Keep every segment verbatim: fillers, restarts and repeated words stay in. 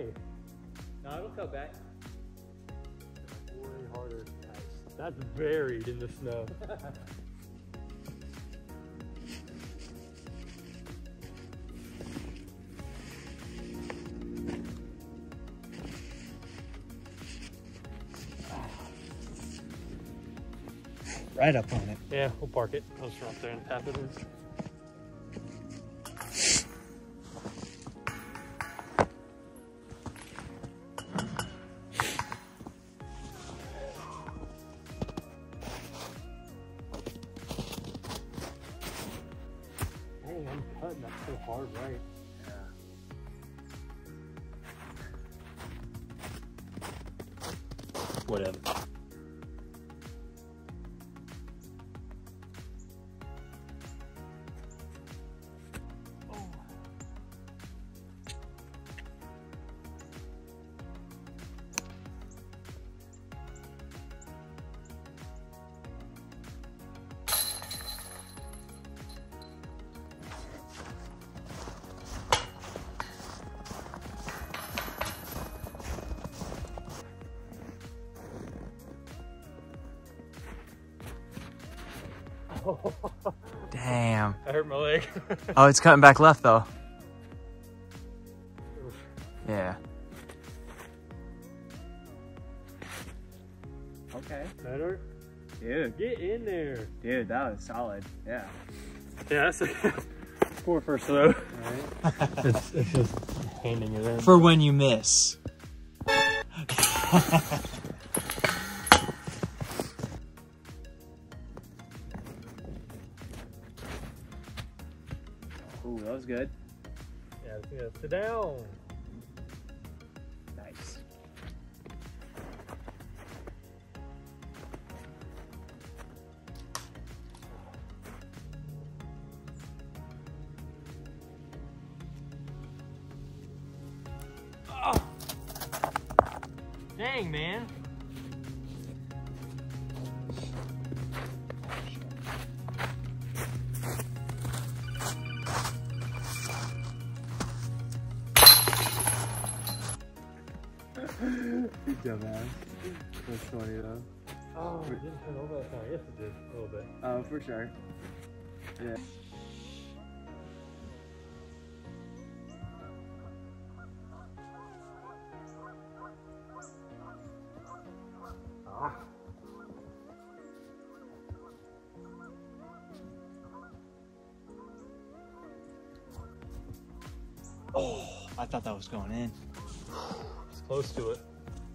way. No, it'll cut back. Way harder. Nice. That's buried in the snow. Right up on it. Yeah, we'll park it. I'll just run up there and tap it in. Dang, I'm cutting that so hard right. Yeah. Whatever. Damn. I hurt my leg. Oh, it's cutting back left though. Yeah. Okay. Better? Dude. Get in there. Dude, that was solid. Yeah. Yeah, that's a poor first throw. Right. it's, it's just handing it in. For when you miss. Ooh, that was good. Yeah, yeah, sit down. Nice. Oh. Dang, man. You dumbass. That's funny though. Oh, it didn't turn over that time. Yes, it did. A little bit. Oh, for sure. Yeah. Ah. Oh, I thought that was going in. It's close to it.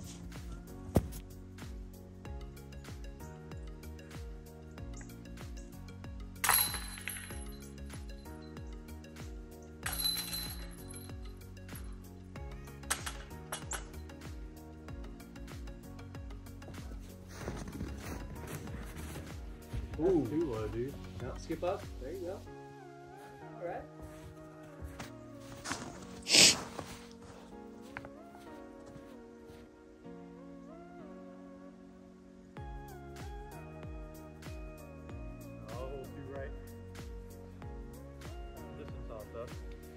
Ooh, too low, dude. No, skip up. There you go. All right. Oh, be right. This one's off though.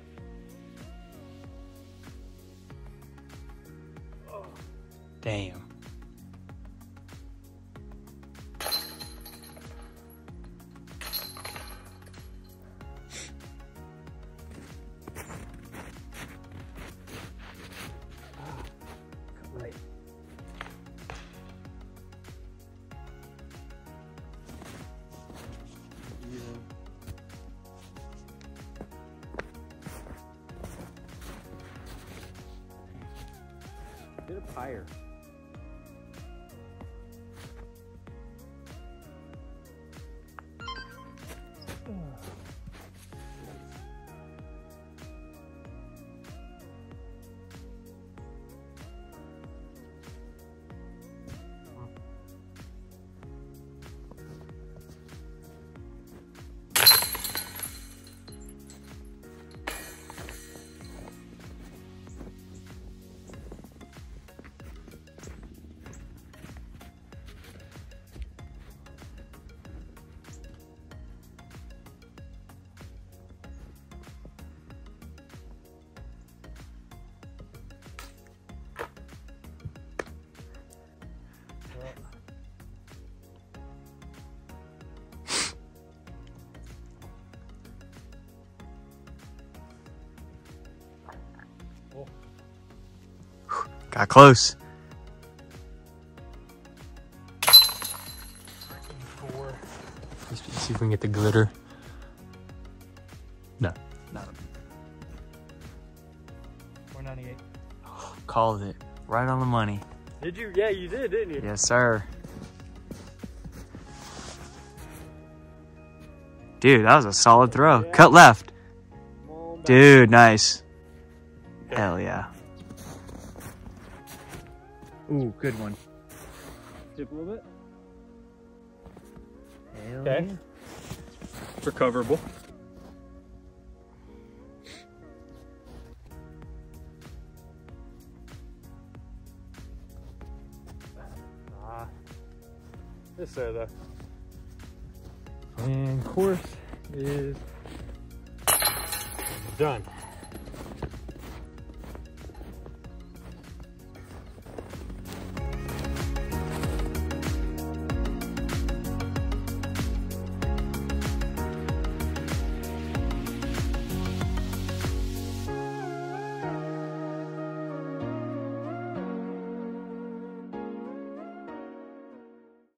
Oh. Damn. Right. Get up higher. Got close. Four. Let's see if we can get the glitter. No. No. four ninety-eight. Called it. Right on the money. Did you? Yeah, you did, didn't you? Yes, sir. Dude, that was a solid throw. Yeah. Cut left. Come on back. Dude, nice. Okay. Hell yeah. Ooh, good one. Dip a little bit. Hell Okay. yeah. Recoverable. Ah. Yes, sir, though. And course is done.